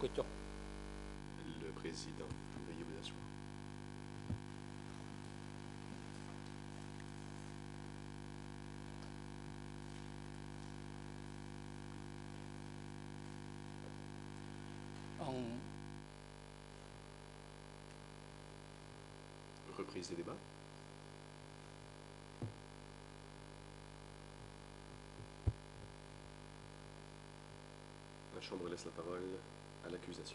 question. Le président, veuillez vous asseoir. En- Reprise des débats. La Chambre laisse la parole à l'accusation.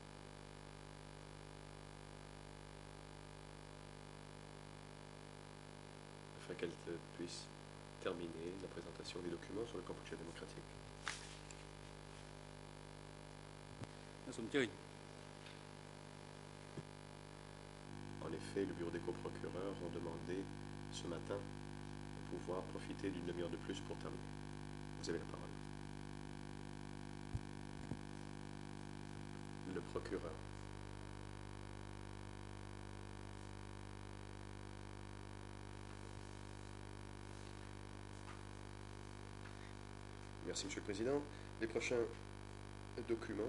Afin qu'elle puisse terminer la présentation des documents sur le Cambodge démocratique. En effet, le bureau des coprocureurs ont demandé ce matin de pouvoir profiter d'une demi-heure de plus pour terminer. Vous avez la parole. Le procureur. Merci, Monsieur le Président. Les prochains documents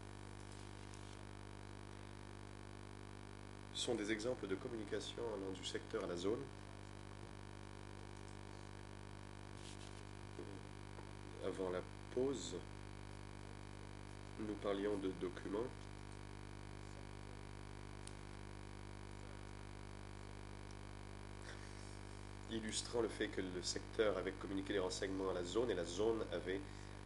sont des exemples de communication allant du secteur à la zone. Avant la pause, nous parlions de documents illustrant le fait que le secteur avait communiqué les renseignements à la zone et la zone avait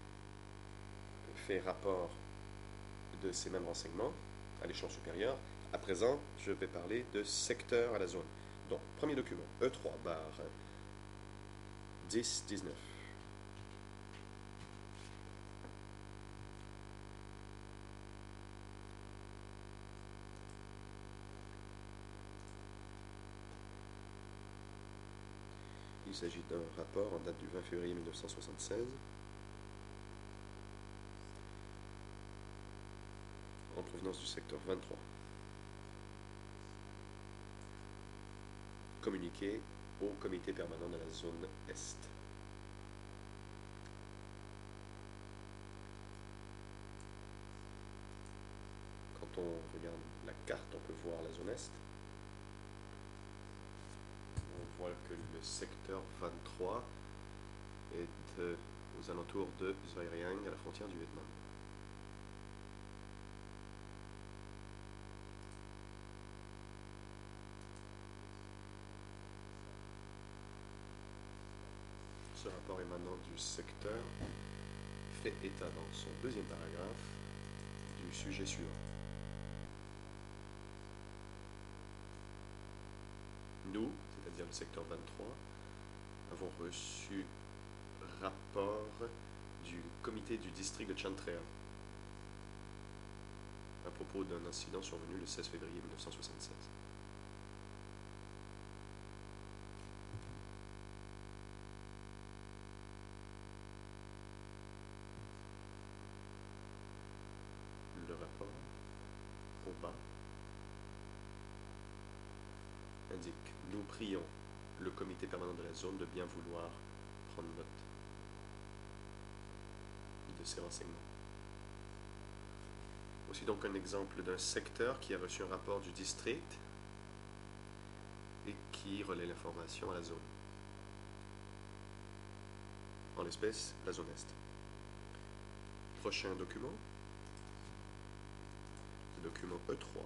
fait rapport de ces mêmes renseignements à l'échelon supérieur. À présent, je vais parler de secteur à la zone. Donc, premier document, E3 barre 10-19. Il s'agit d'un rapport en date du 20 février 1976 en provenance du secteur 23. Communiqué au comité permanent de la zone Est. Quand on regarde la carte, on peut voir la zone Est. On voit que le secteur 23 est aux alentours de Zweireang, à la frontière du Vietnam. Ce rapport émanant du secteur fait état dans son deuxième paragraphe du sujet suivant. Nous, c'est-à-dire le secteur 23, avons reçu rapport du comité du district de Chantrea à propos d'un incident survenu le 16 février 1976. Le rapport, au bas, indique « Nous prions le comité permanent de la zone de bien vouloir prendre note de ces renseignements. » Voici donc un exemple d'un secteur qui a reçu un rapport du district et qui relaie l'information à la zone. En l'espèce, la zone Est. Prochain document, le document E3,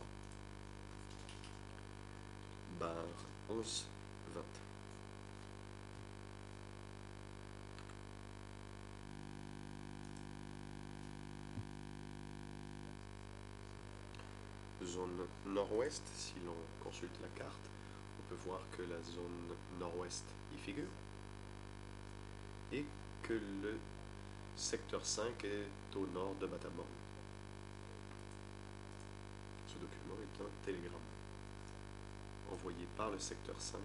barre 11-20. Zone nord-ouest, si l'on consulte la carte, on peut voir que la zone nord-ouest y figure et que le secteur 5 est au nord de Battambang. Ce document est un télégramme envoyé par le secteur 5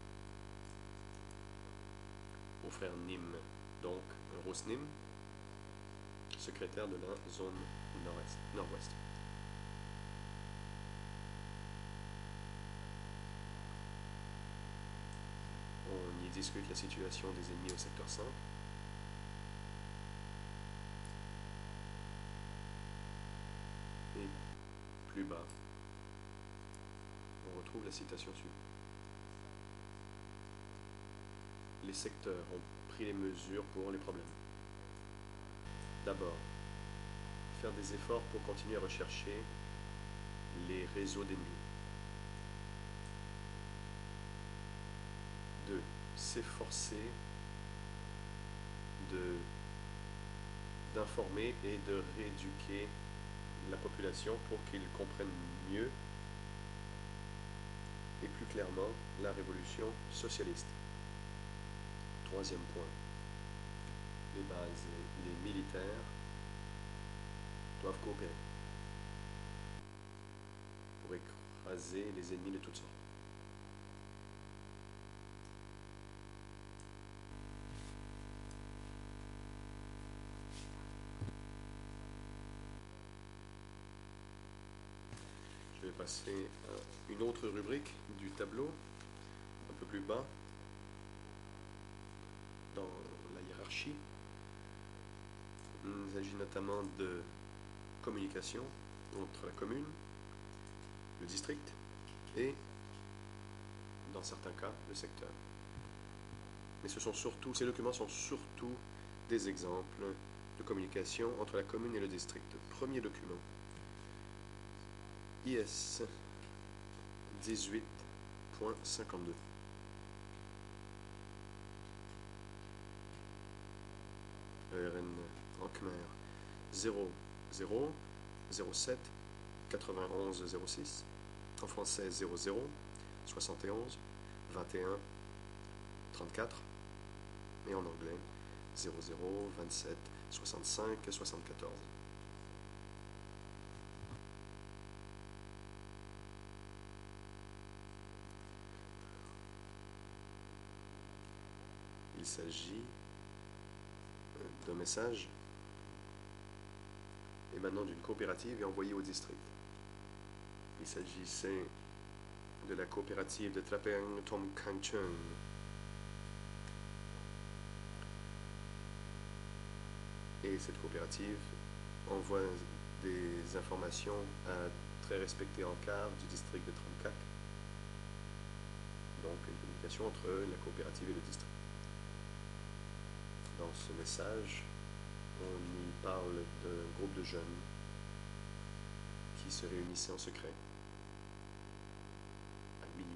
au frère Nim, donc Rose Nim, secrétaire de la zone nord-ouest. On y discute la situation des ennemis au secteur 5. Et plus bas, on retrouve la citation suivante. Les secteurs ont pris les mesures pour les problèmes. D'abord, faire des efforts pour continuer à rechercher les réseaux d'ennemis. 2. S'efforcer d'informer et de rééduquer la population pour qu'ils comprennent mieux et plus clairement la révolution socialiste. 3e point. Les bases, les militaires doivent coopérer pour écraser les ennemis de toutes sortes. Je vais passer à une autre rubrique du tableau, un peu plus bas, dans la hiérarchie. Il s'agit notamment de communication entre la commune, le district et, dans certains cas, le secteur. Mais ces documents sont surtout des exemples de communication entre la commune et le district. Premier document, IS 18.52. ERN en Khmer 00 07 91 06, en français 00 71 21 34, et en anglais 00 27 65 74. Il s'agit d'un message émanant d'une coopérative et envoyé au district. Il s'agissait de la coopérative de Trapeng Tom Kangchung. Et cette coopérative envoie des informations à très respecté encart du district de Tramkak. Donc une communication entre la coopérative et le district. Dans ce message, on y parle d'un groupe de jeunes qui se réunissaient en secret à minuit.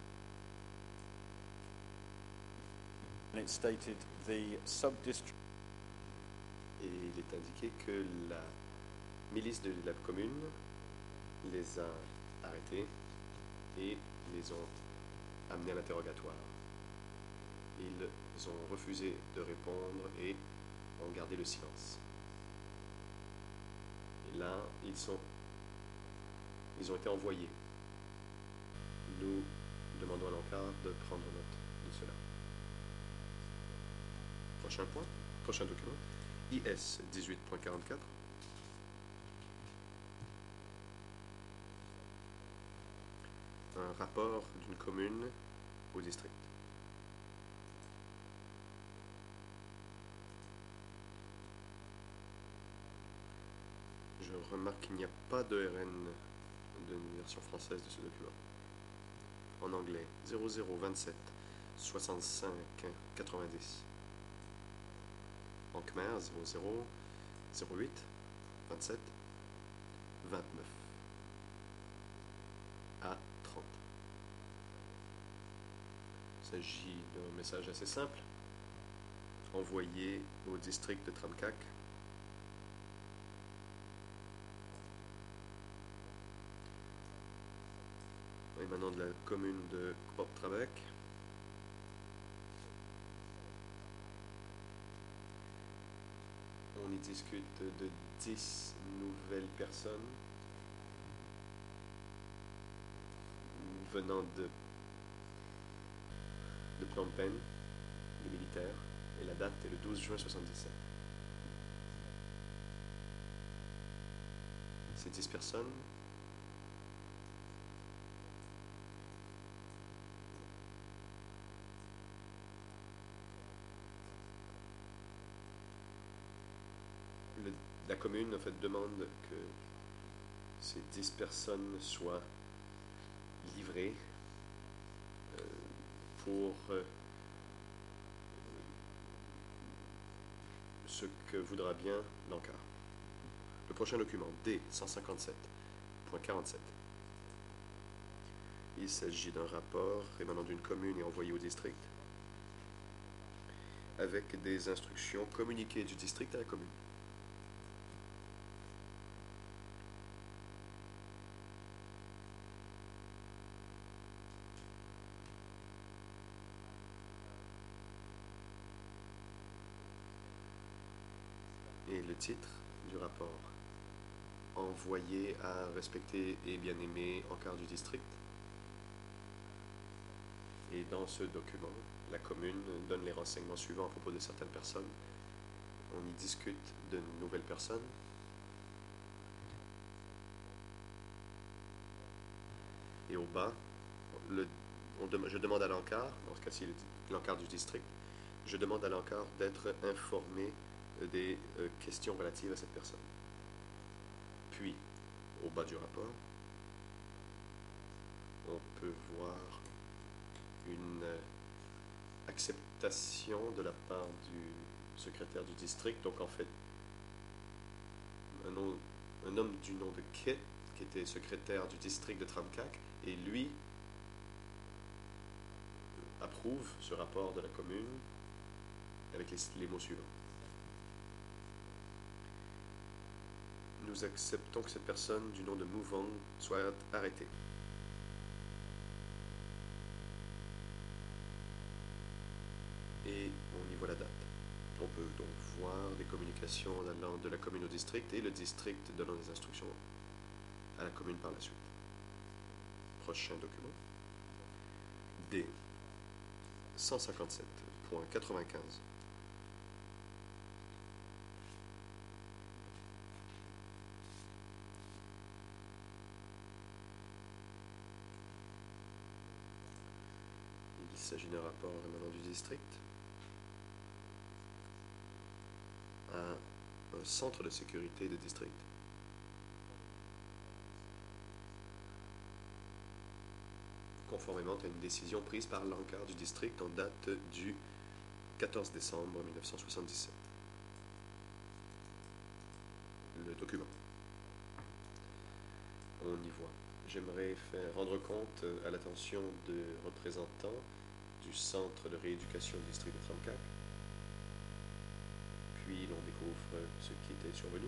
And it stated the sub-district. Et il est indiqué que la milice de la commune les a arrêtés et les ont amenés à l'interrogatoire. Ils ont refusé de répondre et ont gardé le silence. Et là, ils ont été envoyés. Nous demandons à l'encart de prendre note de cela. Prochain point, prochain document, IS 18.44. Un rapport d'une commune au district. Je remarque qu'il n'y a pas de RN d'une version française de ce document. En anglais, 0027 65 90. En Khmer, 00 08 27 29 à 30. Il s'agit d'un message assez simple, envoyé au district de Tramkak. Émanant de la commune de Kpop-Trabek. On y discute de 10 nouvelles personnes venant de Phnom Penh, les militaires, et la date est le 12 juin 1977. Ces 10 personnes la commune a fait demande que ces 10 personnes soient livrées pour ce que voudra bien l'encart. Le prochain document, D157.47. Il s'agit d'un rapport émanant d'une commune et envoyé au district avec des instructions communiquées du district à la commune. Et le titre du rapport, envoyé à respecter et bien aimé encart du district. Et dans ce document, la commune donne les renseignements suivants à propos de certaines personnes. On y discute de nouvelles personnes. Et au bas, je demande à l'encart, dans ce cas-ci l'encart du district, je demande à l'encart d'être informé des questions relatives à cette personne. Puis, au bas du rapport, on peut voir une acceptation de la part du secrétaire du district. Donc en fait, un homme du nom de Kit, qui était secrétaire du district de Tramkak, et lui approuve ce rapport de la commune avec les mots suivants. Nous acceptons que cette personne du nom de Mouvong soit arrêtée. Et on y voit la date. On peut donc voir des communications allant de la commune au district et le district donnant des instructions à la commune par la suite. Prochain document. D. 157.95. Il s'agit d'un rapport émanant du district à un centre de sécurité de district. Conformément à une décision prise par l'encart du district en date du 14 décembre 1977. Le document. On y voit. J'aimerais rendre compte à l'attention de représentants du centre de rééducation du district de Tramkak. Puis l'on découvre ce qui était survenu.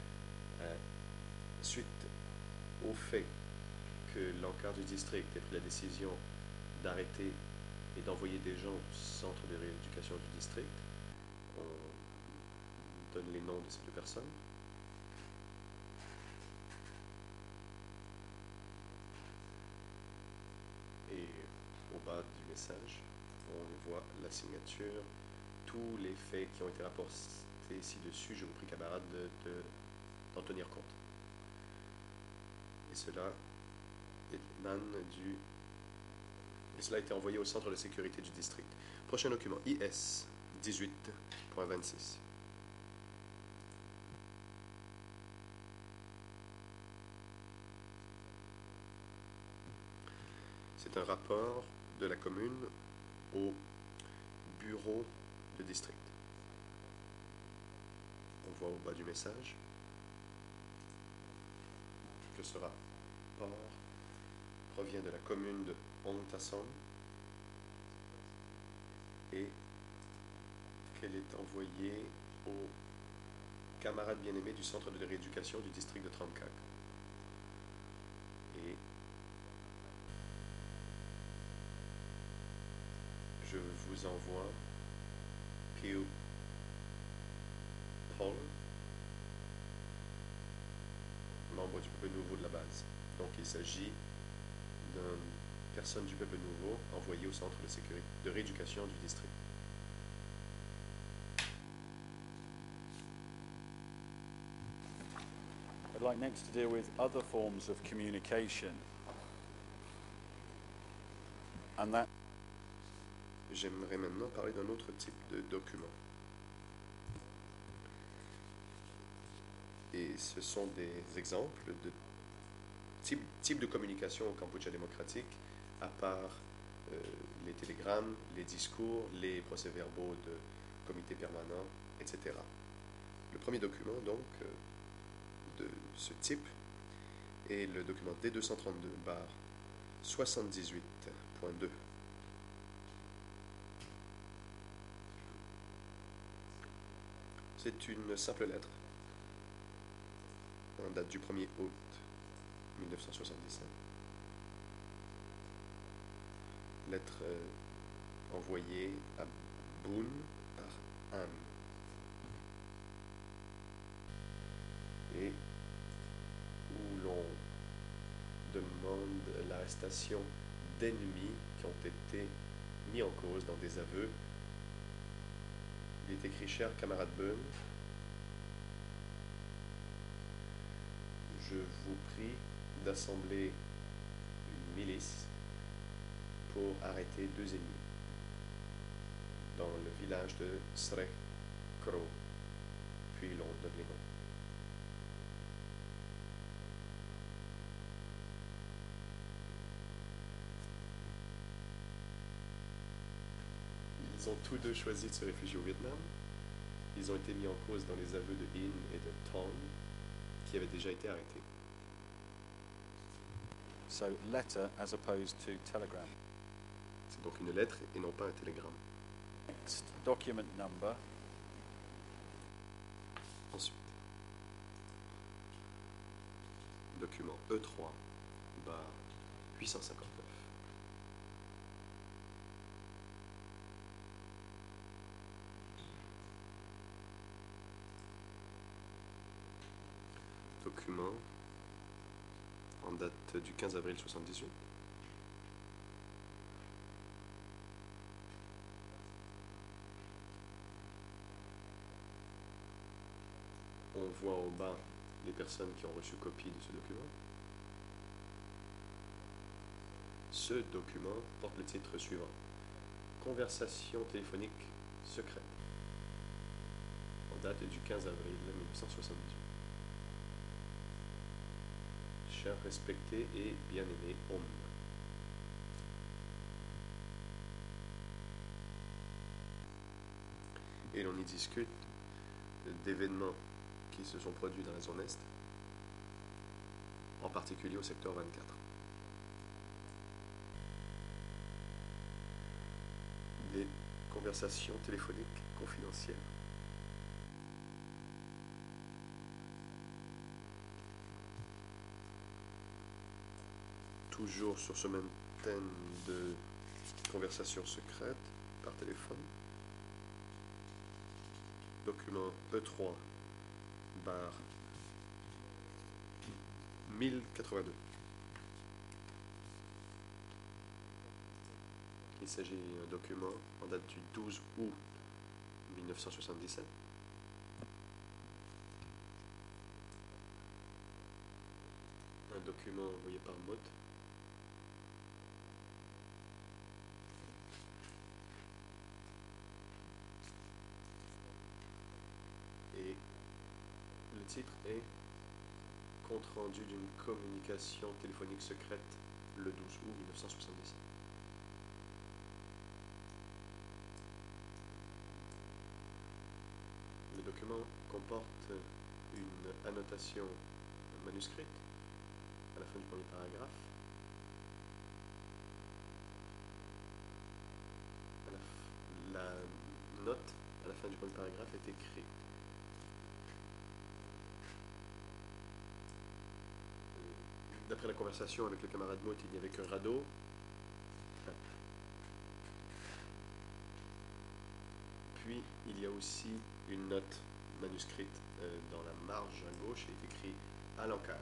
Suite au fait que l'encart du district ait pris la décision d'arrêter et d'envoyer des gens au centre de rééducation du district, on donne les noms de ces deux personnes. Et au bas du message, on voit la signature, tous les faits qui ont été rapportés ci-dessus. Je vous prie, camarades, d'en tenir compte. Et cela a été envoyé au centre de sécurité du district. Prochain document, IS 18.26. C'est un rapport de la commune au bureau de district. On voit au bas du message que ce rapport provient de la commune de Ongtason et qu'elle est envoyée aux camarades bien-aimés du centre de rééducation du district de Tramkak. Et je vous envoie Piu Paul, membre du peuple nouveau de la base. Donc il s'agit d'une personne du peuple nouveau envoyée au centre de sécurité, de rééducation du district. I'd like next to deal with other forms of communication. And that J'aimerais maintenant parler d'un autre type de document. Et ce sont des exemples de type de communication au Cambodge démocratique, à part les télégrammes, les discours, les procès-verbaux de comités permanents, etc. Le premier document, donc, de ce type est le document D232-78.2. C'est une simple lettre en date du 1er août 1977. Lettre envoyée à Boone par Anne. Et où l'on demande l'arrestation d'ennemis qui ont été mis en cause dans des aveux. Il est écrit: cher camarade Boone, je vous prie d'assembler une milice pour arrêter 2 ennemis dans le village de Srek Kro. Puis l'on donne les noms. Ils ont tous deux choisi de se réfugier au Vietnam. Ils ont été mis en cause dans les aveux de In et de Ton, qui avaient déjà été arrêtés. So letter as opposed to telegram. C'est donc une lettre et non pas un télégramme. Next, document number Ensuite, document E3, barre 859. Document en date du 15 avril 78. On voit au bas les personnes qui ont reçu copie de ce document. Ce document porte le titre suivant: Conversation téléphonique secrète, en date du 15 avril 1978. Cher respecté et bien-aimé Homme. Et l'on y discute d'événements qui se sont produits dans la zone Est, en particulier au secteur 24. Des conversations téléphoniques confidentielles. Toujours sur ce même thème de conversations secrètes par téléphone. Document E3, barre 1082. Il s'agit d'un document en date du 12 août 1977. Un document envoyé par Mott. Et le titre est Compte rendu d'une communication téléphonique secrète le 12 août 1977. Le document comporte une annotation manuscrite à la fin du premier paragraphe. La note à la fin du premier paragraphe est écrite: d'après la conversation avec le camarade Mott, il n'y avait qu'un radeau. Puis, il y a aussi une note manuscrite dans la marge à gauche, il est écrit à l'encart.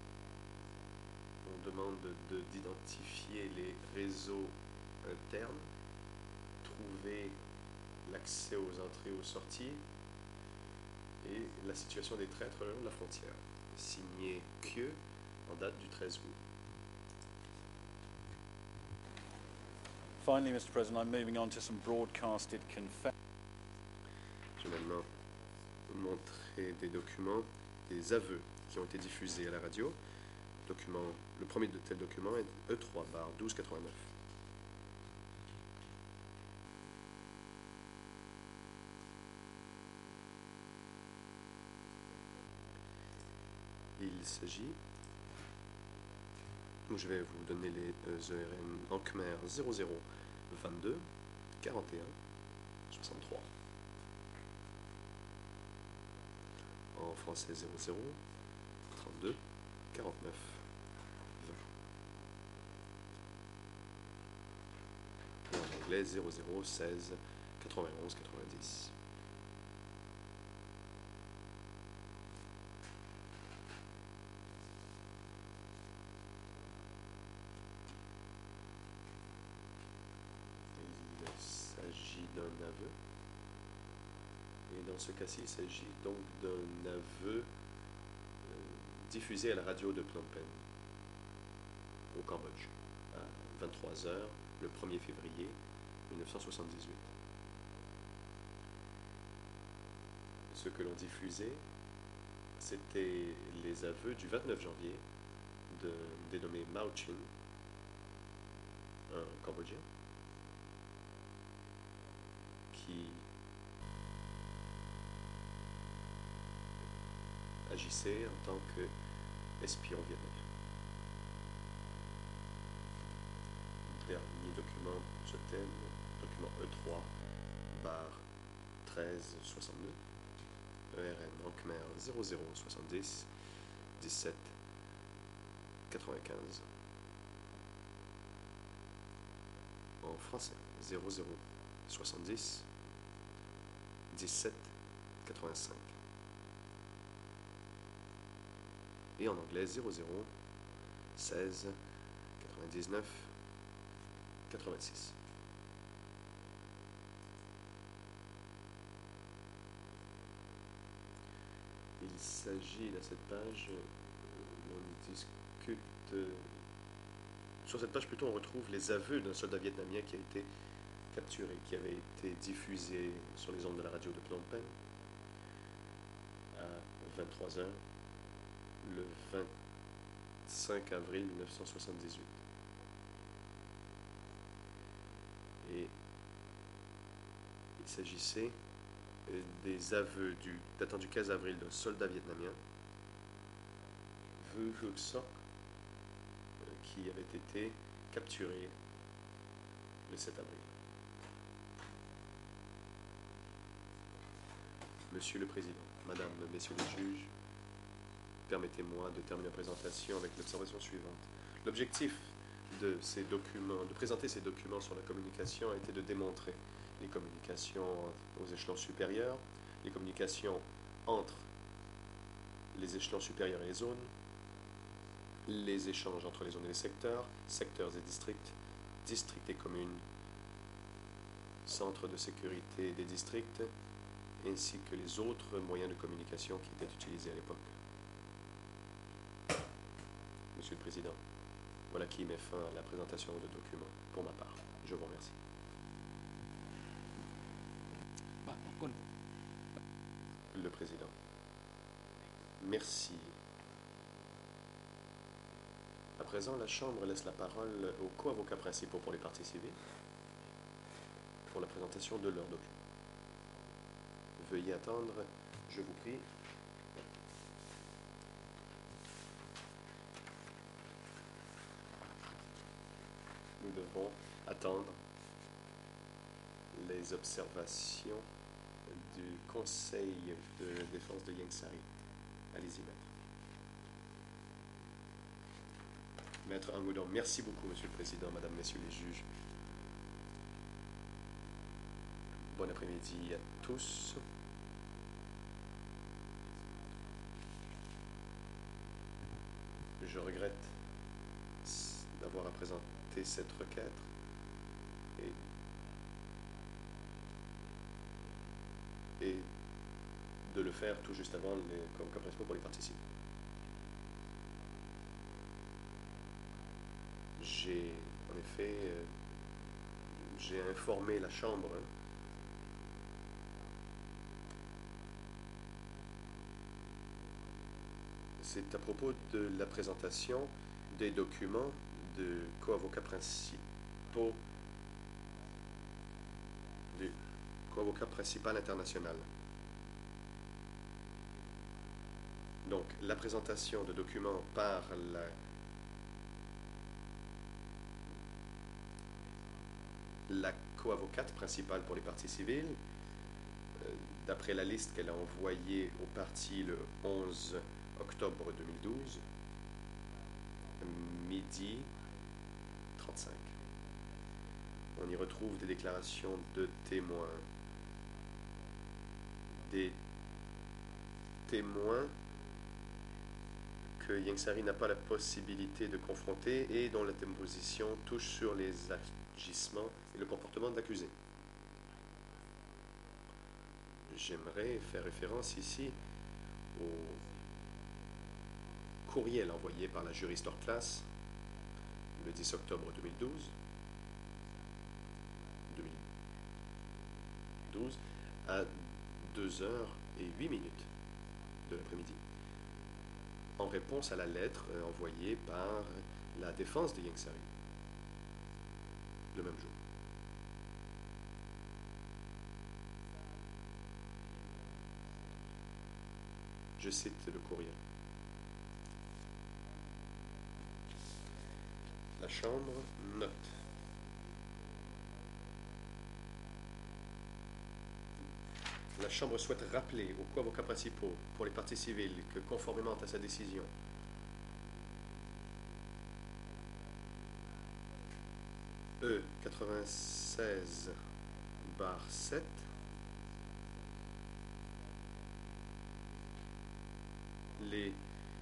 On demande d'identifier les réseaux internes, trouver l'accès aux entrées et aux sorties, et la situation des traîtres le long de la frontière. Signé Q en date du 13 août. Finally, Mr. President, I'm moving on to some broadcasted confessions. Je vais maintenant vous montrer des documents, des aveux qui ont été diffusés à la radio. document, le premier de tel document est E3 bar 1289. Il s'agit, je vais vous donner les ERN en Khmer 00 22 41 63, en français 00 32 49 20 et en anglais 00 16 91 90. Il s'agit d'un aveu. Et dans ce cas-ci, il s'agit donc d'un aveu diffusé à la radio de Phnom Penh, au Cambodge, à 23 h le 1er février 1978. Ce que l'on diffusait, c'était les aveux du 29 janvier de dénommé Mao Chin, un Cambodgien, qui agissait en tant qu'espion vietnamien. Dernier document pour ce thème, document E3, barre 1362, ERN en Khmer 0070 17 95, en français 0070 17 85. Et en anglais 00 16 99 86. Il s'agit, à cette page, on discute... sur cette page, plutôt, on retrouve les aveux d'un soldat vietnamien qui a été capturé, qui avait été diffusé sur les ondes de la radio de Phnom Penh à 23 h le 25 avril 1978. Et il s'agissait des aveux datant du 15 avril d'un soldat vietnamien, Vu Huc Sok, qui avait été capturé le 7 avril. Monsieur le Président, Madame, Messieurs les juges, permettez-moi de terminer la présentation avec l'observation suivante. L'objectif de ces documents, de présenter ces documents sur la communication, a été de démontrer les communications aux échelons supérieurs, les communications entre les échelons supérieurs et les zones, les échanges entre les zones et les secteurs, secteurs et districts, districts et communes, centres de sécurité des districts, ainsi que les autres moyens de communication qui étaient utilisés à l'époque. Monsieur le Président, voilà qui met fin à la présentation de documents pour ma part. Je vous remercie. Le Président. Merci. À présent, la Chambre laisse la parole aux co-avocats principaux pour les parties civiles pour la présentation de leurs documents. Veuillez attendre, je vous prie. Nous devons attendre les observations du Conseil de défense de Ieng Sary. Allez-y, maître. Maître Angoudon, merci beaucoup, Monsieur le Président, Madame, Messieurs les juges. Bon après-midi à tous. Je regrette d'avoir à présenter cette requête et de le faire tout juste avant les convocations principaux pour les parties civiles. En effet, j'ai informé la Chambre C'est à propos de la présentation des documents de co-avocats principaux, du co-avocat principal international. Donc, la présentation de documents par la co-avocate principale pour les parties civiles, d'après la liste qu'elle a envoyée aux parties le 11 octobre 2012, midi 35. On y retrouve des déclarations de témoins. Des témoins que Ieng Sary n'a pas la possibilité de confronter et dont la déposition touche sur les agissements et le comportement de l'accusé. J'aimerais faire référence ici au courriel envoyé par la juriste hors classe le 10 octobre 2012 à 2h08 de l'après-midi, en réponse à la lettre envoyée par la défense de Ieng Sary le même jour. Je cite le courriel. La Chambre note. La Chambre souhaite rappeler aux co-avocats principaux pour les parties civiles que, conformément à sa décision, E96/7, les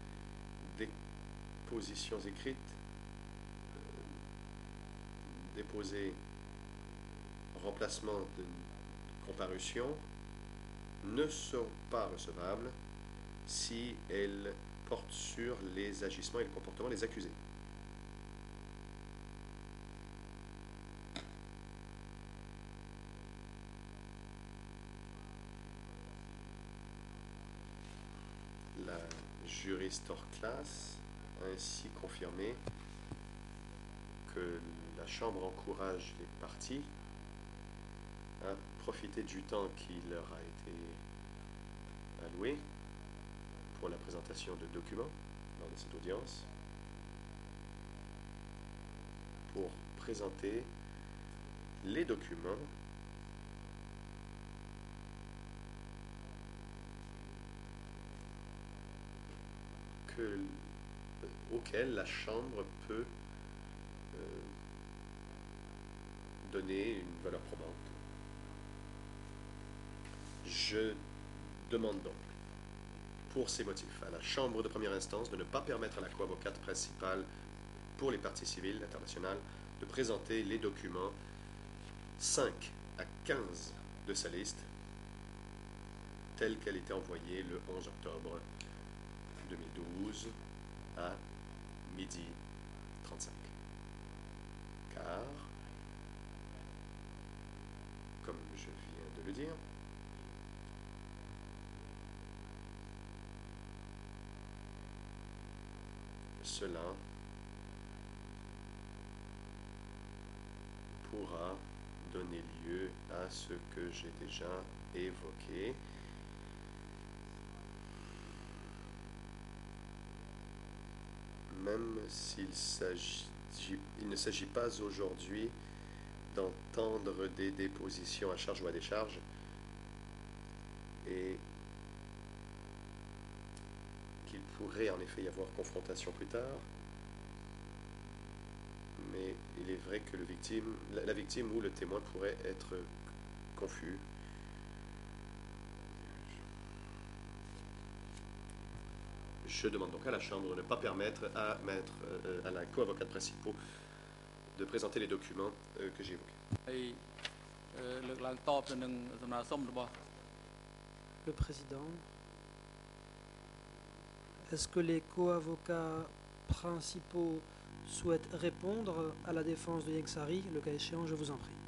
dépositions écrites déposées en remplacement d'une comparution ne sont pas recevables si elles portent sur les agissements et le comportement des accusés. La juriste hors classe a ainsi confirmé que la Chambre encourage les parties à profiter du temps qui leur a été alloué pour la présentation de documents lors de cette audience, pour présenter les documents auxquels la Chambre peut donner une valeur probante. Je demande donc, pour ces motifs, à la Chambre de première instance de ne pas permettre à la co-avocate principale pour les parties civiles internationales de présenter les documents 5 à 15 de sa liste telle qu'elle était envoyée le 11 octobre 2012 à midi 35. Car, comme je viens de le dire, cela pourra donner lieu à ce que j'ai déjà évoqué, même s'il ne s'agit pas aujourd'hui d'entendre des dépositions à charge ou à décharge, et qu'il pourrait en effet y avoir confrontation plus tard, mais il est vrai que la victime ou le témoin pourrait être confus. Je demande donc à la Chambre de ne pas permettre à la co-avocate principale de présenter les documents que j'ai évoqués. Le président, est-ce que les co-avocats principaux souhaitent répondre à la défense de Ieng Sary? Le cas échéant, je vous en prie.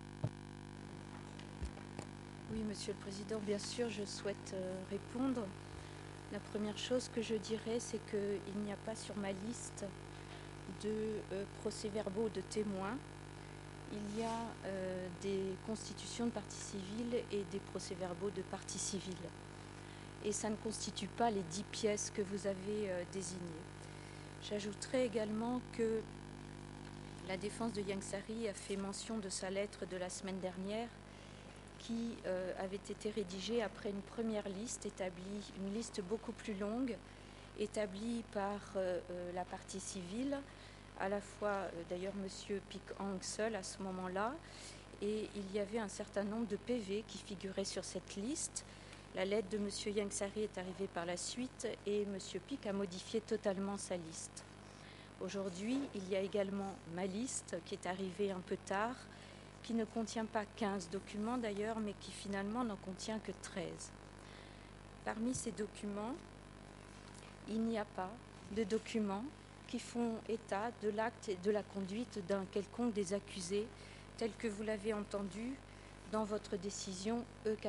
Oui, Monsieur le Président, bien sûr, je souhaite répondre. La première chose que je dirais, c'est qu'il n'y a pas sur ma liste de procès-verbaux de témoins. Il y a des constitutions de partie civile et des procès-verbaux de partie civile. Et ça ne constitue pas les 10 pièces que vous avez désignées. J'ajouterai également que la défense de Ieng Sary a fait mention de sa lettre de la semaine dernière qui avait été rédigée après une première liste établie, une liste beaucoup plus longue, établie par la partie civile, à la fois d'ailleurs M. Pic Hang seul à ce moment-là, et il y avait un certain nombre de PV qui figuraient sur cette liste. La lettre de M. Ieng Sary est arrivée par la suite et M. Pic a modifié totalement sa liste. Aujourd'hui, il y a également ma liste qui est arrivée un peu tard, qui ne contient pas 15 documents d'ailleurs, mais qui finalement n'en contient que 13. Parmi ces documents, il n'y a pas de documents qui font état de l'acte et de la conduite d'un quelconque des accusés, tel que vous l'avez entendu dans votre décision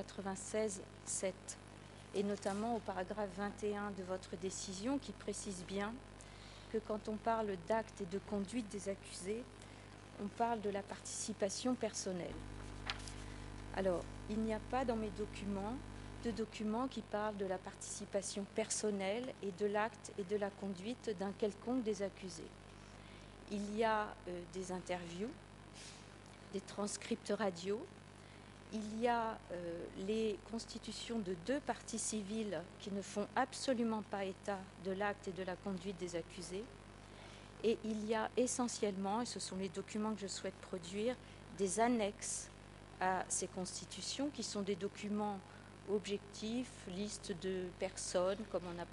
E96-7, et notamment au paragraphe 21 de votre décision qui précise bien que quand on parle d'acte et de conduite des accusés, on parle de la participation personnelle. Alors, il n'y a pas dans mes documents de documents qui parlent de la participation personnelle et de l'acte et de la conduite d'un quelconque des accusés. Il y a des interviews, des transcripts radio, il y a les constitutions de 2 parties civiles qui ne font absolument pas état de l'acte et de la conduite des accusés. Et il y a essentiellement, et ce sont les documents que je souhaite produire, des annexes à ces constitutions qui sont des documents objectifs, liste de personnes comme on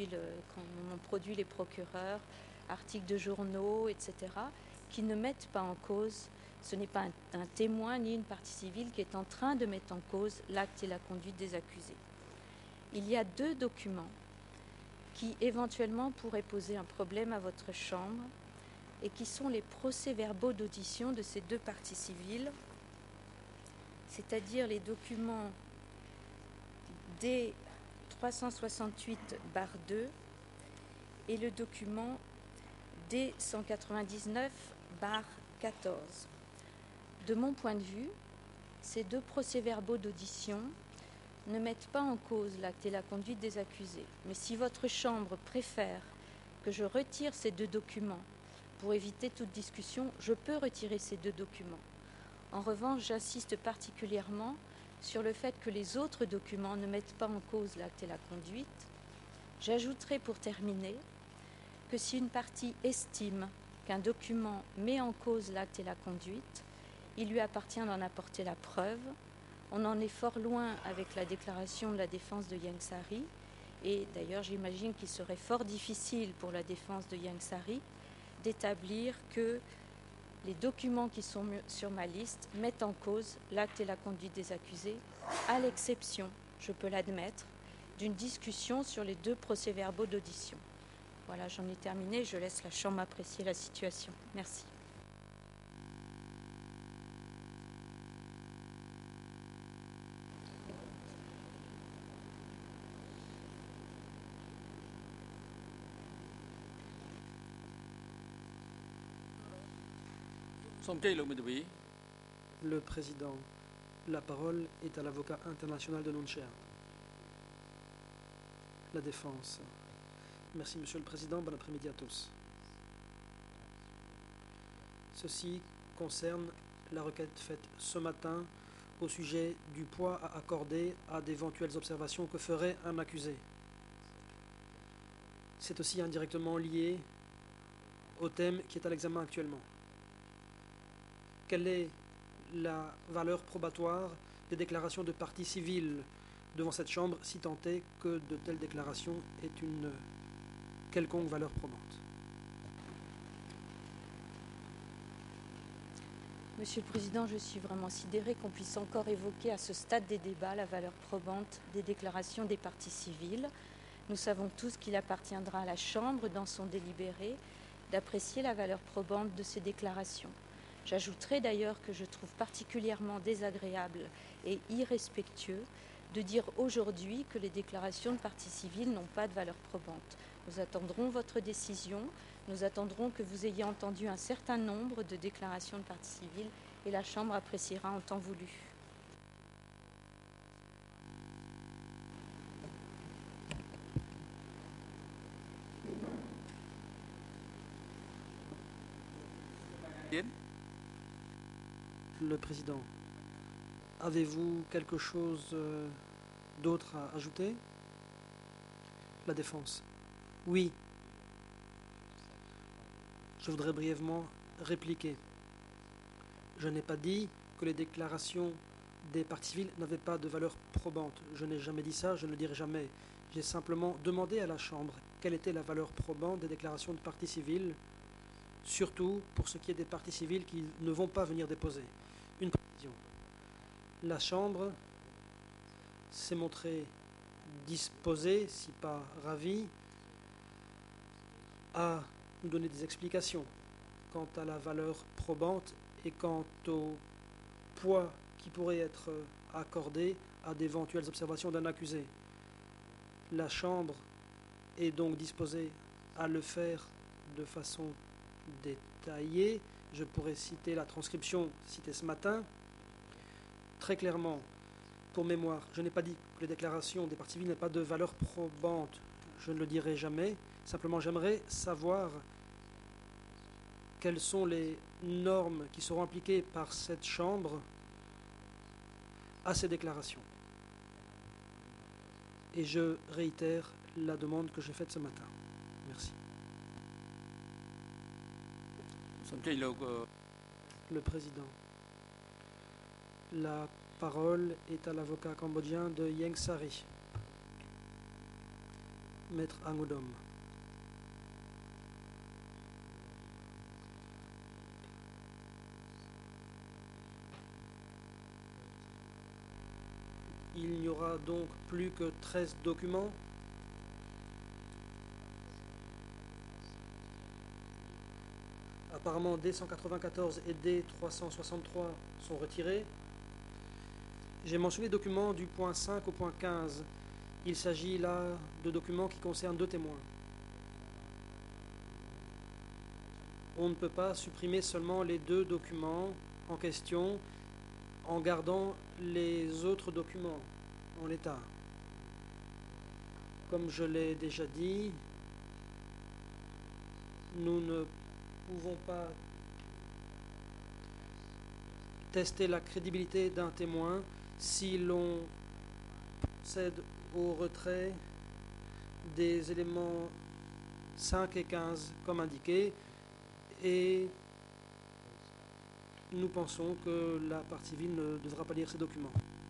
a produit les procureurs, articles de journaux, etc., qui ne mettent pas en cause, ce n'est pas un témoin ni une partie civile qui est en train de mettre en cause l'acte et la conduite des accusés. Il y a 2 documents qui éventuellement pourraient poser un problème à votre chambre et qui sont les procès-verbaux d'audition de ces 2 parties civiles, c'est-à-dire les documents D368-2 et le document D199-14. De mon point de vue, ces 2 procès-verbaux d'audition ne mettent pas en cause l'acte et la conduite des accusés. Mais si votre chambre préfère que je retire ces 2 documents pour éviter toute discussion, je peux retirer ces 2 documents. En revanche, j'insiste particulièrement sur le fait que les autres documents ne mettent pas en cause l'acte et la conduite. J'ajouterai pour terminer que si une partie estime qu'un document met en cause l'acte et la conduite, il lui appartient d'en apporter la preuve. On en est fort loin avec la déclaration de la défense de Ieng Sary, et d'ailleurs j'imagine qu'il serait fort difficile pour la défense de Ieng Sary d'établir que les documents qui sont sur ma liste mettent en cause l'acte et la conduite des accusés, à l'exception, je peux l'admettre, d'une discussion sur les 2 procès-verbaux d'audition. Voilà, j'en ai terminé, je laisse la Chambre apprécier la situation. Merci. Le président, la parole est à l'avocat international de Nunchert. La défense. Merci, Monsieur le Président. Bon après-midi à tous. Ceci concerne la requête faite ce matin au sujet du poids à accorder à d'éventuelles observations que ferait un accusé. C'est aussi indirectement lié au thème qui est à l'examen actuellement. Quelle est la valeur probatoire des déclarations de partie civile devant cette Chambre, si tant est que de telles déclarations aient une quelconque valeur probante? Monsieur le Président, je suis vraiment sidérée qu'on puisse encore évoquer à ce stade des débats la valeur probante des déclarations des parties civiles. Nous savons tous qu'il appartiendra à la Chambre, dans son délibéré, d'apprécier la valeur probante de ces déclarations. J'ajouterai d'ailleurs que je trouve particulièrement désagréable et irrespectueux de dire aujourd'hui que les déclarations de partie civile n'ont pas de valeur probante. Nous attendrons votre décision, nous attendrons que vous ayez entendu un certain nombre de déclarations de partie civile et la Chambre appréciera en temps voulu. Le Président, avez-vous quelque chose d'autre à ajouter? La Défense. Oui. Je voudrais brièvement répliquer. Je n'ai pas dit que les déclarations des parties civiles n'avaient pas de valeur probante. Je n'ai jamais dit ça, je ne le dirai jamais. J'ai simplement demandé à la Chambre quelle était la valeur probante des déclarations de parties civiles, surtout pour ce qui est des parties civiles qui ne vont pas venir déposer. Une précision. La Chambre s'est montrée disposée, si pas ravie, à nous donner des explications quant à la valeur probante et quant au poids qui pourrait être accordé à d'éventuelles observations d'un accusé. La Chambre est donc disposée à le faire de façon détaillée. Je pourrais citer la transcription citée ce matin. Très clairement, pour mémoire, je n'ai pas dit que les déclarations des parties civiles n'aient pas de valeur probante. Je ne le dirai jamais. Simplement, j'aimerais savoir quelles sont les normes qui seront appliquées par cette Chambre à ces déclarations. Et je réitère la demande que j'ai faite ce matin. Merci. Le Président. La parole est à l'avocat cambodgien de Ieng Sary. Maître Angudom. Il n'y aura donc plus que 13 documents. Apparemment, D194 et D363 sont retirés. J'ai mentionné les documents du point 5 au point 15. Il s'agit là de documents qui concernent 2 témoins. On ne peut pas supprimer seulement les 2 documents en question en gardant les autres documents en l'état. Comme je l'ai déjà dit, nous ne pouvons pas tester la crédibilité d'un témoin si l'on procède au retrait des éléments 5 et 15 comme indiqué, et nous pensons que la partie civile ne devra pas lire ces documents.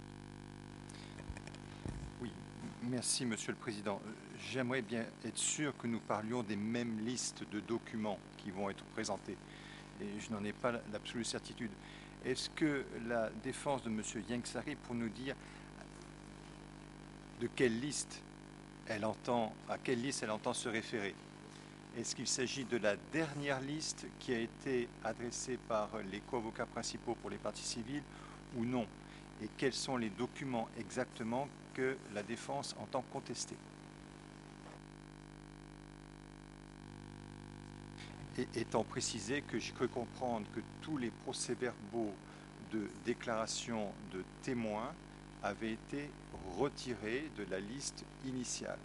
Oui, merci Monsieur le Président. J'aimerais bien être sûr que nous parlions des mêmes listes de documents qui vont être présentés. Et je n'en ai pas l'absolue certitude. Est-ce que la défense de M. Ieng Sary pour nous dire de quelle liste à quelle liste elle entend se référer? Est-ce qu'il s'agit de la dernière liste qui a été adressée par les co-avocats principaux pour les parties civiles ou non? Et quels sont les documents exactement que la défense entend contester? Et étant précisé que j'ai cru comprendre que tous les procès-verbaux de déclaration de témoins avaient été retirés de la liste initiale.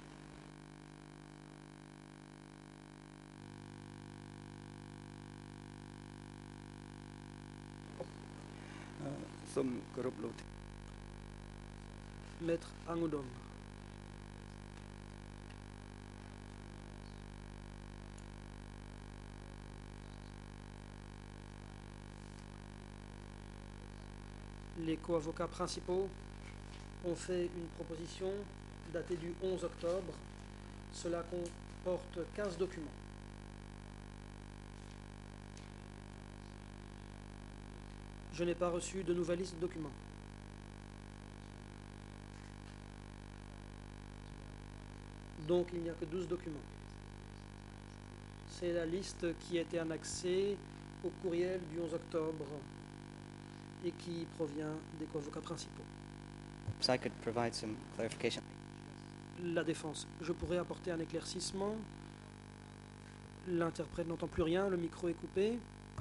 Maître Angudom. Les co-avocats principaux ont fait une proposition datée du 11 octobre. Cela comporte 15 documents. Je n'ai pas reçu de nouvelle liste de documents. Donc il n'y a que 12 documents. C'est la liste qui a été annexée au courriel du 11 octobre et qui provient des co-avocats principaux. So I could provide some clarification. La défense. Je pourrais apporter un éclaircissement. L'interprète n'entend plus rien, le micro est coupé.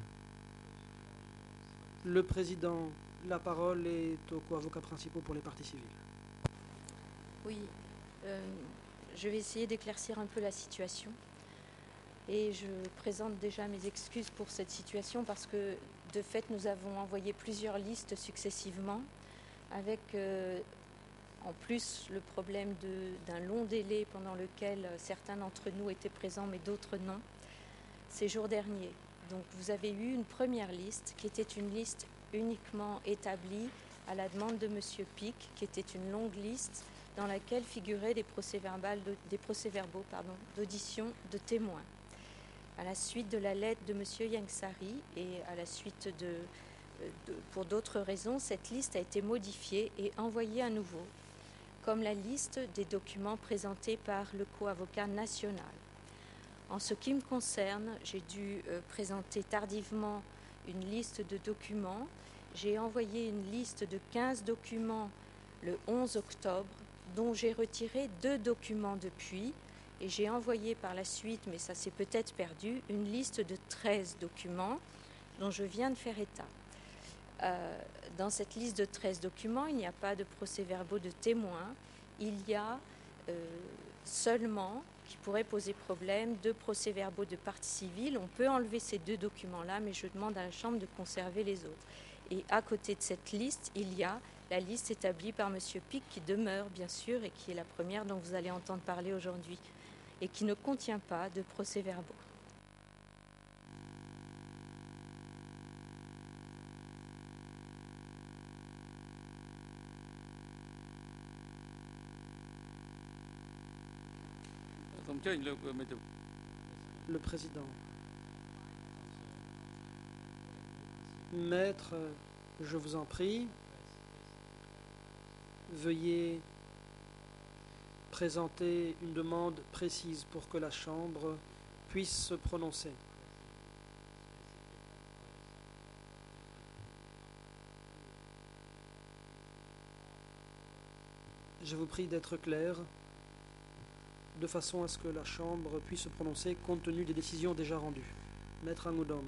Le président, la parole est aux co-avocats principaux pour les parties civiles. Oui, je vais essayer d'éclaircir un peu la situation. Et je présente déjà mes excuses pour cette situation parce que, de fait, nous avons envoyé plusieurs listes successivement avec, en plus, le problème d'un long délai pendant lequel certains d'entre nous étaient présents mais d'autres non, ces jours derniers. Donc vous avez eu une première liste qui était une liste uniquement établie à la demande de M. Pic, qui était une longue liste dans laquelle figuraient des procès-verbaux d'audition de témoins. À la suite de la lettre de M. Yangsari et à la suite pour d'autres raisons, cette liste a été modifiée et envoyée à nouveau, comme la liste des documents présentés par le co-avocat national. En ce qui me concerne, j'ai dû présenter tardivement une liste de documents. J'ai envoyé une liste de 15 documents le 11 octobre, dont j'ai retiré 2 documents depuis, et j'ai envoyé par la suite, mais ça s'est peut-être perdu, une liste de 13 documents dont je viens de faire état. Dans cette liste de 13 documents, il n'y a pas de procès-verbaux de témoins, il y a seulement, qui pourrait poser problème, 2 procès-verbaux de partie civile. On peut enlever ces 2 documents-là, mais je demande à la Chambre de conserver les autres. Et à côté de cette liste, il y a la liste établie par M. Pic, qui demeure bien sûr, et qui est la première dont vous allez entendre parler aujourd'hui, et qui ne contient pas de procès-verbaux. Le président. Maître, je vous en prie, veuillez présenter une demande précise pour que la Chambre puisse se prononcer. Je vous prie d'être clair, de façon à ce que la Chambre puisse se prononcer compte tenu des décisions déjà rendues. Maître Angoudom.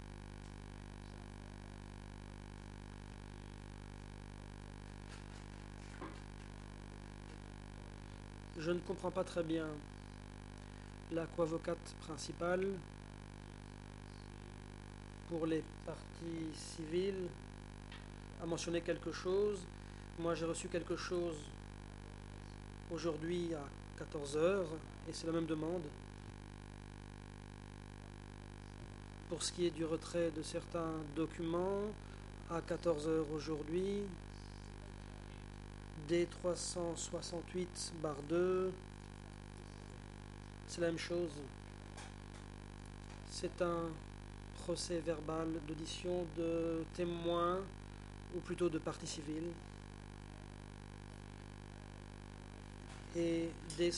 Je ne comprends pas très bien. La co-avocate principale pour les parties civiles a mentionné quelque chose. Moi, j'ai reçu quelque chose aujourd'hui à 14 h et c'est la même demande. Pour ce qui est du retrait de certains documents, à 14 h aujourd'hui, D368/2, c'est la même chose. C'est un procès verbal d'audition de témoins, ou plutôt de partie civile. Et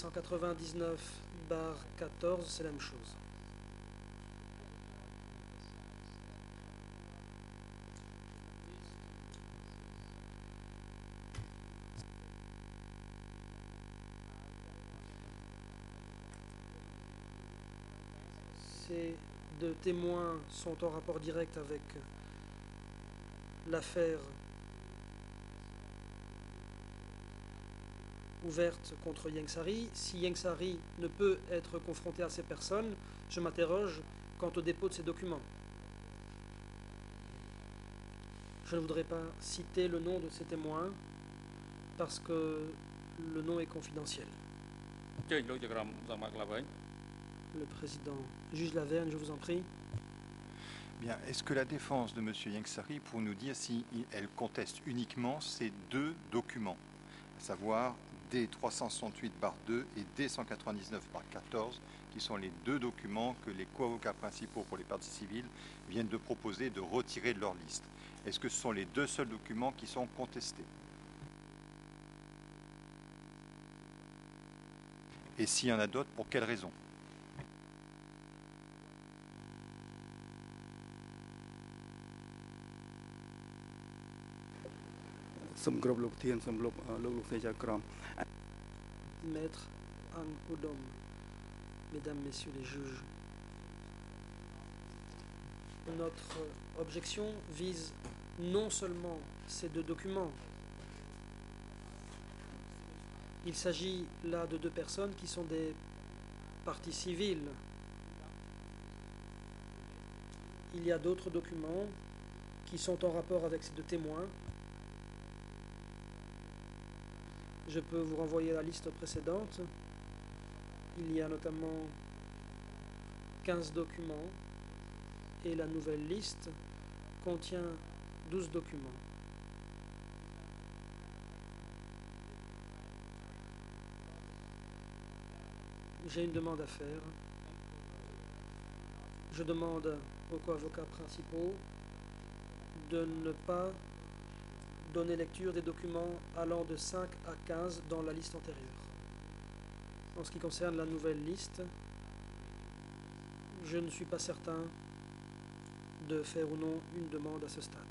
D199/14, c'est la même chose. Ces 2 témoins sont en rapport direct avec l'affaire ouverte contre Yangsari. Si Yangsari ne peut être confronté à ces personnes, je m'interroge quant au dépôt de ces documents. Je ne voudrais pas citer le nom de ces témoins parce que le nom est confidentiel. Le président, juge Laverne, je vous en prie. Bien, est-ce que la défense de M. Yangsari pour nous dire si elle conteste uniquement ces 2 documents, à savoir D368/2 et D199/14, qui sont les 2 documents que les co-avocats principaux pour les parties civiles viennent de proposer de retirer de leur liste? Est-ce que ce sont les 2 seuls documents qui sont contestés? Et s'il y en a d'autres, pour quelles raisons? សូមគោរពលោកប្រធានសូមលោកលោកស្រីចៅក្រម Maître Ang Odom, Mesdames, Messieurs les juges, notre objection vise non seulement ces deux documents. Il s'agit là de deux personnes qui sont des parties civiles. Il y a d'autres documents qui sont en rapport avec ces deux témoins. Je peux vous renvoyer à la liste précédente. Il y a notamment 15 documents et la nouvelle liste contient 12 documents. J'ai une demande à faire. Je demande aux co-avocats principaux de ne pas donner lecture des documents allant de 5 à 15 dans la liste antérieure. En ce qui concerne la nouvelle liste, je ne suis pas certain de faire ou non une demande à ce stade.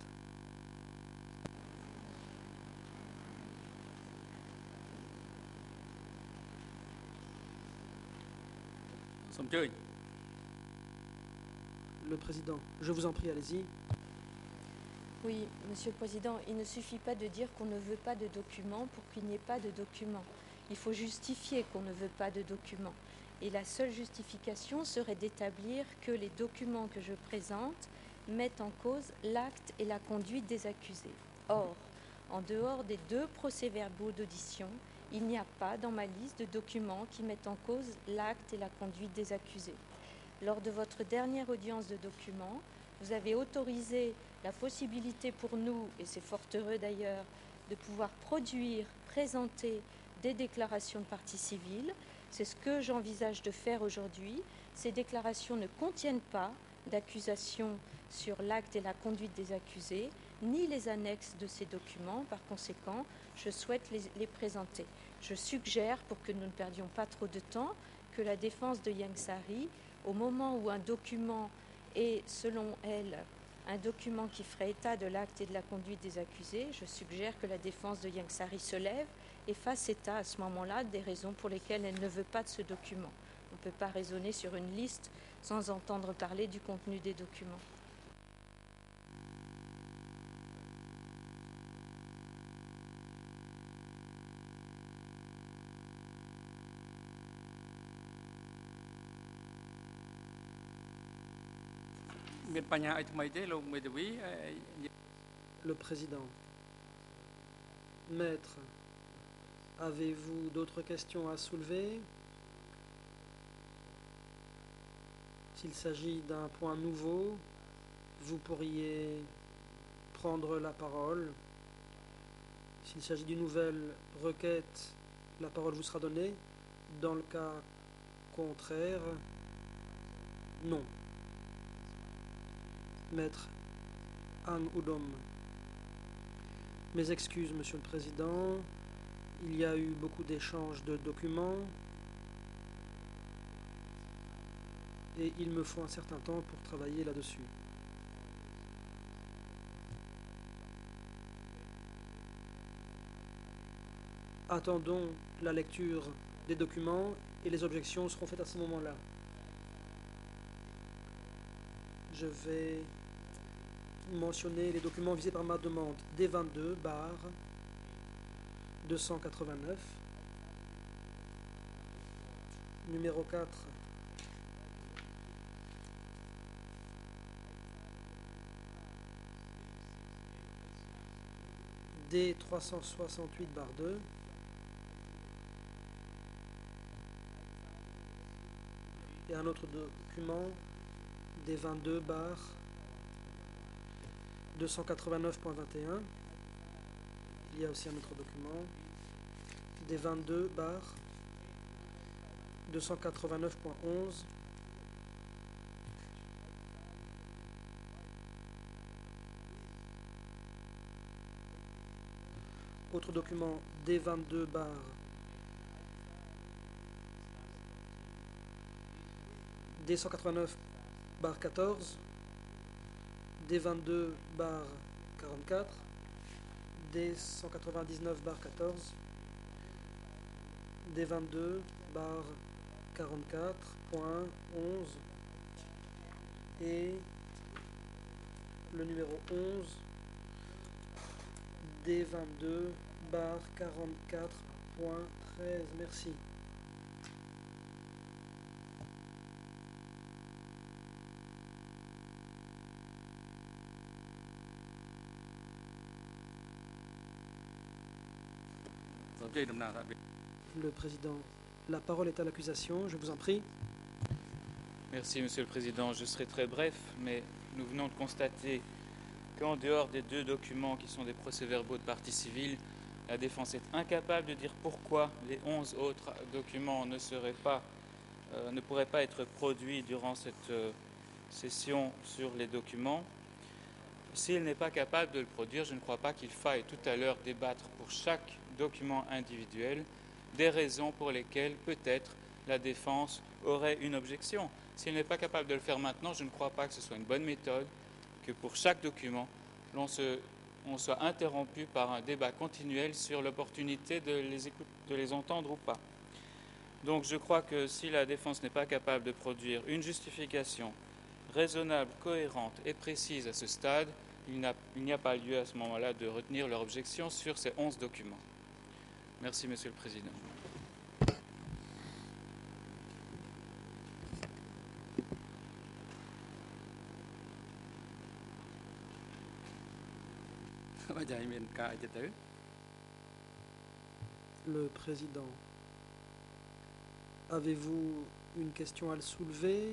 Le président, je vous en prie, allez-y. Oui, Monsieur le Président, il ne suffit pas de dire qu'on ne veut pas de documents pour qu'il n'y ait pas de documents. Il faut justifier qu'on ne veut pas de documents. Et la seule justification serait d'établir que les documents que je présente mettent en cause l'acte et la conduite des accusés. Or, en dehors des deux procès-verbaux d'audition, il n'y a pas dans ma liste de documents qui mettent en cause l'acte et la conduite des accusés. Lors de votre dernière audience de documents, vous avez autorisé la possibilité pour nous, et c'est fort heureux d'ailleurs, de pouvoir produire, présenter des déclarations de partie civile. C'est ce que j'envisage de faire aujourd'hui. Ces déclarations ne contiennent pas d'accusation sur l'acte et la conduite des accusés, ni les annexes de ces documents. Par conséquent, je souhaite les présenter. Je suggère, pour que nous ne perdions pas trop de temps, que la défense de Yang Sari, au moment où un document est, selon elle, un document qui ferait état de l'acte et de la conduite des accusés, je suggère que la défense de Yang Sari se lève et fasse état à ce moment-là des raisons pour lesquelles elle ne veut pas de ce document. On ne peut pas raisonner sur une liste sans entendre parler du contenu des documents. Le président. Maître, avez-vous d'autres questions à soulever? S'il s'agit d'un point nouveau, vous pourriez prendre la parole. S'il s'agit d'une nouvelle requête, la parole vous sera donnée. Dans le cas contraire, non. Maître Ang Odom. Mes excuses, Monsieur le Président. Il y a eu beaucoup d'échanges de documents et il me faut un certain temps pour travailler là-dessus. Attendons la lecture des documents et les objections seront faites à ce moment-là. Je vais mentionner les documents visés par ma demande. D22 bar 289, numéro 4, D368 bar 2, et un autre document D22 bar 289.21. Il y a aussi un autre document D22 bar 289.11. Autre document D22 bar 189 bar 14, D22 bar 44, D199/14, D22/44.11 et le numéro 11, D22/44.13. Merci. Le président, la parole est à l'accusation, je vous en prie. Merci, Monsieur le Président. Je serai très bref, mais nous venons de constater qu'en dehors des 2 documents qui sont des procès-verbaux de partie civile, la défense est incapable de dire pourquoi les 11 autres documents ne pourraient pas être produits durant cette session sur les documents. S'il n'est pas capable de le produire, je ne crois pas qu'il faille tout à l'heure débattre pour chaque document individuel des raisons pour lesquelles peut-être la défense aurait une objection. S'il n'est pas capable de le faire maintenant, je ne crois pas que ce soit une bonne méthode que pour chaque document, on soit interrompu par un débat continuel sur l'opportunité de les entendre ou pas. Donc je crois que si la défense n'est pas capable de produire une justification raisonnable, cohérente et précise à ce stade, il n'y a pas lieu à ce moment-là de retenir leur objection sur ces 11 documents. Merci, Monsieur le Président. Le président, avez-vous une question à le soulever?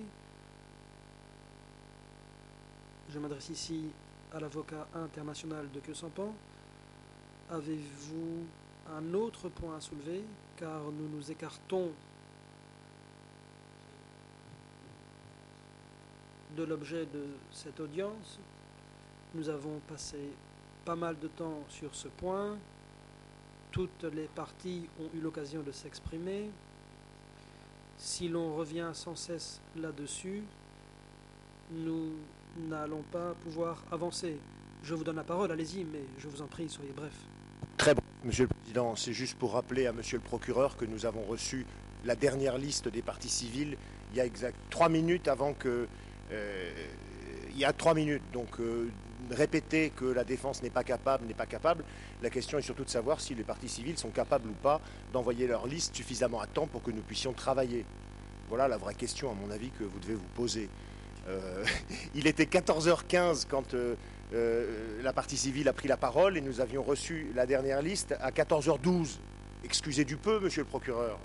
Je m'adresse ici à l'avocat international de Queue-Sampan. Avez-vous un autre point à soulever? Car nous nous écartons de l'objet de cette audience. Nous avons passé pas mal de temps sur ce point. Toutes les parties ont eu l'occasion de s'exprimer. Si l'on revient sans cesse là-dessus, nous n'allons pas pouvoir avancer. Je vous donne la parole, allez-y, mais je vous en prie, soyez bref. Très bon, Monsieur le Président. C'est juste pour rappeler à Monsieur le Procureur que nous avons reçu la dernière liste des parties civiles il y a exact 3 minutes avant que... il y a 3 minutes. Donc, répéter que la défense n'est pas capable. La question est surtout de savoir si les parties civiles sont capables ou pas d'envoyer leur liste suffisamment à temps pour que nous puissions travailler. Voilà la vraie question, à mon avis, que vous devez vous poser. Il était 14h15 quand la partie civile a pris la parole et nous avions reçu la dernière liste à 14h12. Excusez du peu, Monsieur le Procureur.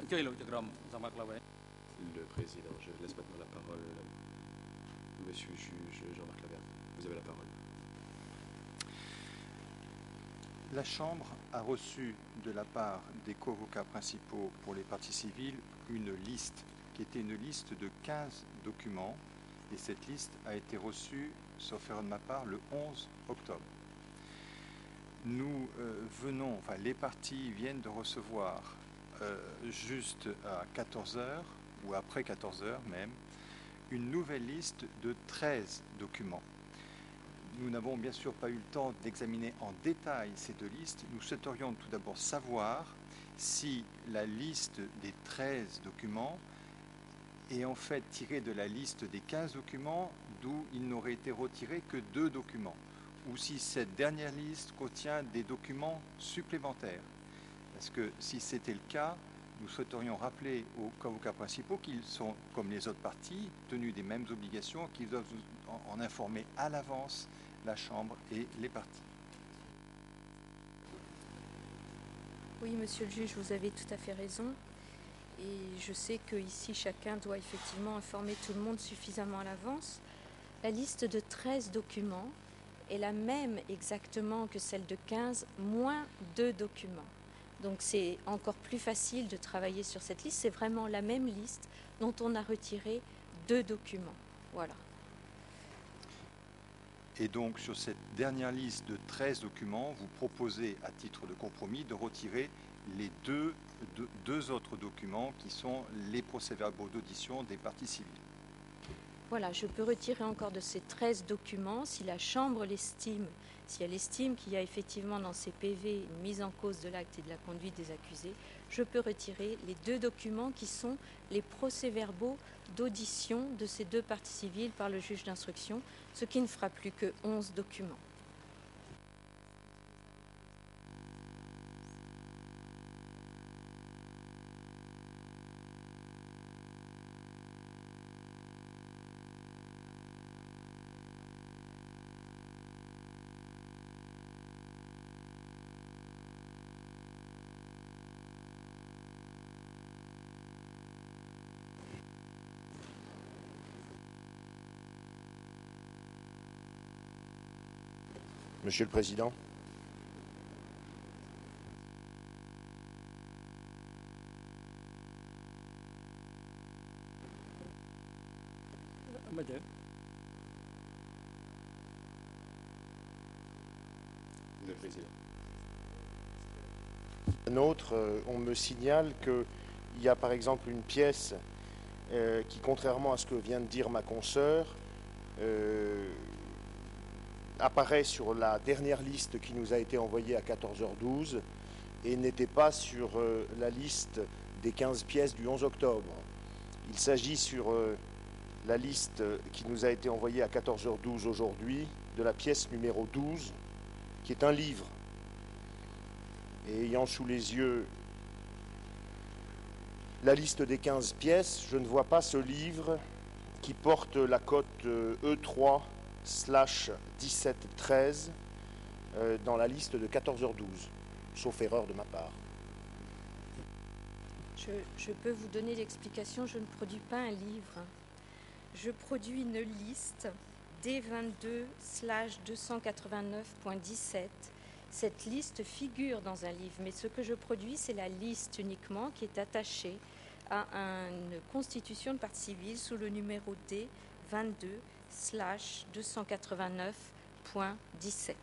Le président, je laisse maintenant la parole. Monsieur le juge Jean-Marc Laverne, vous avez la parole. La Chambre a reçu de la part des co-avocats principaux pour les parties civiles une liste qui était une liste de 15 documents et cette liste a été reçue, sauf erreur de ma part, le 11 octobre. Nous les parties viennent de recevoir juste à 14 heures ou après 14 heures même, une nouvelle liste de 13 documents. Nous n'avons bien sûr pas eu le temps d'examiner en détail ces deux listes. Nous souhaiterions tout d'abord savoir si la liste des 13 documents est en fait tirée de la liste des 15 documents d'où il n'aurait été retiré que 2 documents, ou si cette dernière liste contient des documents supplémentaires. Parce que si c'était le cas, nous souhaiterions rappeler aux avocats principaux qu'ils sont, comme les autres parties, tenus des mêmes obligations, qu'ils doivent en informer à l'avance la Chambre et les parties. Oui, monsieur le juge, vous avez tout à fait raison. Et je sais qu'ici, chacun doit effectivement informer tout le monde suffisamment à l'avance. La liste de 13 documents est la même exactement que celle de 15, moins 2 documents. Donc c'est encore plus facile de travailler sur cette liste. C'est vraiment la même liste dont on a retiré 2 documents. Voilà. Et donc sur cette dernière liste de 13 documents, vous proposez à titre de compromis de retirer les deux autres documents qui sont les procès-verbaux d'audition des parties civiles. Voilà, je peux retirer encore de ces 13 documents si la Chambre l'estime, si elle estime qu'il y a effectivement dans ces PV une mise en cause de l'acte et de la conduite des accusés, je peux retirer les 2 documents qui sont les procès-verbaux d'audition de ces 2 parties civiles par le juge d'instruction, ce qui ne fera plus que 11 documents. Monsieur le Président. Le président. Un autre, on me signale qu'il y a par exemple une pièce qui, contrairement à ce que vient de dire ma consoeur, apparaît sur la dernière liste qui nous a été envoyée à 14h12 et n'était pas sur la liste des 15 pièces du 11 octobre. Il s'agit sur la liste qui nous a été envoyée à 14h12 aujourd'hui de la pièce numéro 12, qui est un livre. Et ayant sous les yeux la liste des 15 pièces, je ne vois pas ce livre qui porte la cote E3/1713 dans la liste de 14h12, sauf erreur de ma part. Je peux vous donner l'explication, je ne produis pas un livre. Je produis une liste D22/289.17. Cette liste figure dans un livre, mais ce que je produis, c'est la liste uniquement qui est attachée à une constitution de partie civile sous le numéro D22/289.17.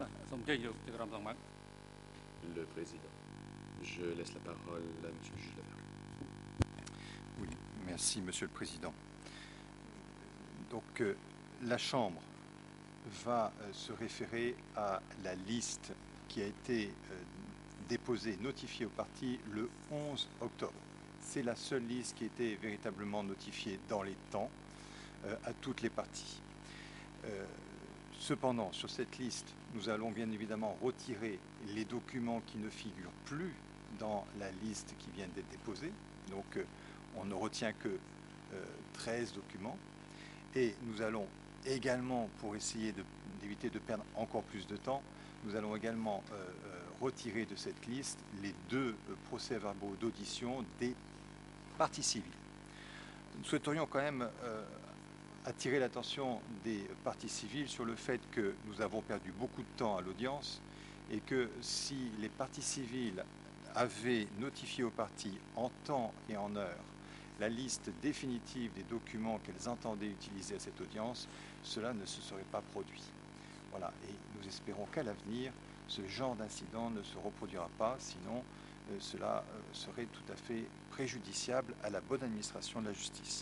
សូមអញ្ជើញលោកទីក្រុមសម្បត្តិ Le président. Je laisse la parole à M. le juge Lavergne. Oui, merci Monsieur le Président. Donc la Chambre va se référer à la liste qui a été déposée, notifiée aux partis le 11 octobre. C'est la seule liste qui a été véritablement notifiée dans les temps à toutes les parties. Cependant, sur cette liste, nous allons bien évidemment retirer les documents qui ne figurent plus dans la liste qui vient d'être déposée. Donc, on ne retient que 13 documents. Et nous allons également, pour essayer d'éviter de perdre encore plus de temps, nous allons également retirer de cette liste les 2 procès-verbaux d'audition des parties civiles. Nous souhaiterions quand même attirer l'attention des parties civiles sur le fait que nous avons perdu beaucoup de temps à l'audience et que si les parties civiles avaient notifié aux parties en temps et en heure la liste définitive des documents qu'elles entendaient utiliser à cette audience, cela ne se serait pas produit. Voilà, et nous espérons qu'à l'avenir, ce genre d'incident ne se reproduira pas, sinon cela serait tout à fait préjudiciable à la bonne administration de la justice.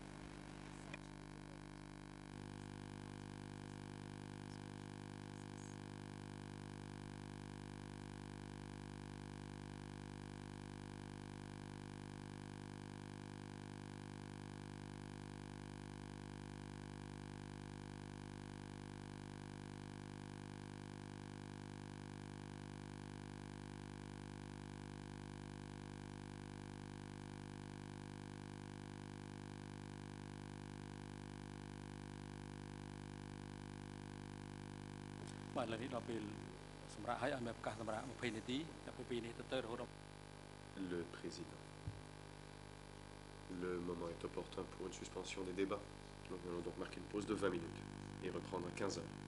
Le président. Le moment est opportun pour une suspension des débats. Nous allons donc marquer une pause de 20 minutes et reprendre à 15 heures.